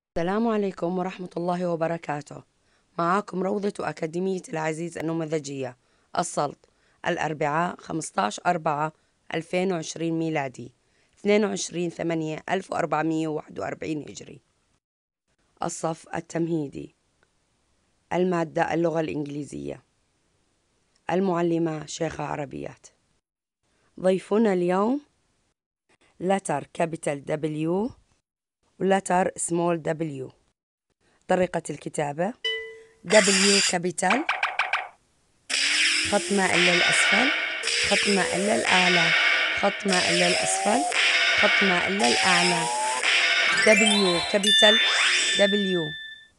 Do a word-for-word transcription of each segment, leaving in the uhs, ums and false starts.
السلام عليكم ورحمة الله وبركاته. معاكم روضة أكاديمية العزيز النموذجية السلط، الأربعاء خمسة عشر أربعة ألفين وعشرين ميلادي، اثنين وعشرين ثمانية ألف وأربعمائة وواحد وأربعين هجري. الصف التمهيدي. المادة اللغة الإنجليزية. المعلمة شيخة عربيات. ضيفنا اليوم letter capital W letter small w. طريقة الكتابة W capital، خط مائل للأسفل، خط مائل للأعلى، خط مائل للأسفل، خط مائل للأعلى. W capital W.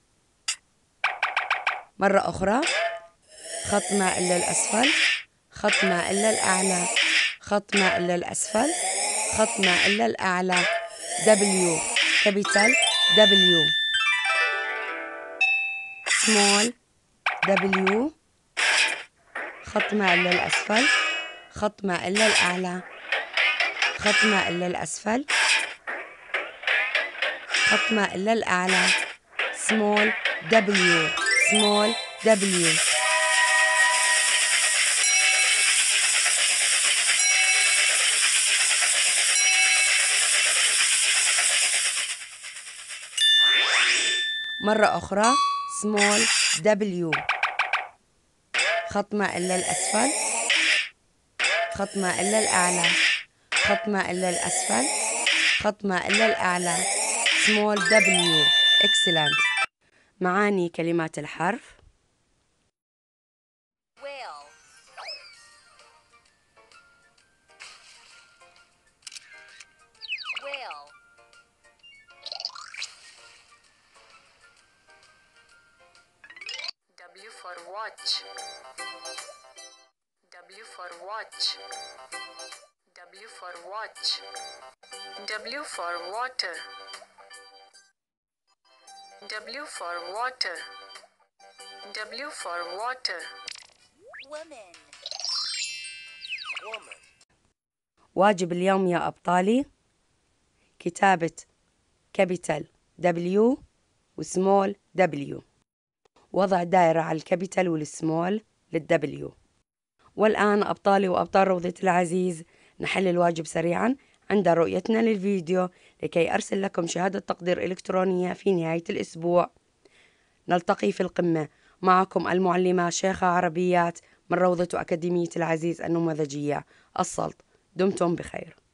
مرة أخرى، خط مائل للأسفل، خط مائل للأعلى، خط مائل للأسفل، خط مائل للأعلى. W capital W. small W، خط مائل للأسفل، خط مائل للأعلى، خط مائل للأسفل، خط مائل للأعلى. small W small W. مرة أخرى، small W، خط مائل للأسفل، خط مائل للأعلى، خط مائل للأسفل، خط مائل للأعلى. small W. excellent. معاني كلمات الحرف. whale whale W for watch, W for watch, W for watch, W for water, W for water, W for water. Woman, woman. واجب اليوم يا أبطالي كتابة كابيتال W وسمول W، وضع دائرة على الكابيتال والسمول للدبليو. والآن أبطالي وأبطال روضة العزيز نحل الواجب سريعا عند رؤيتنا للفيديو لكي أرسل لكم شهادة تقدير إلكترونية في نهاية الأسبوع. نلتقي في القمة. معكم المعلمة شيخة عربيات من روضة أكاديمية العزيز النموذجية السلط. دمتم بخير.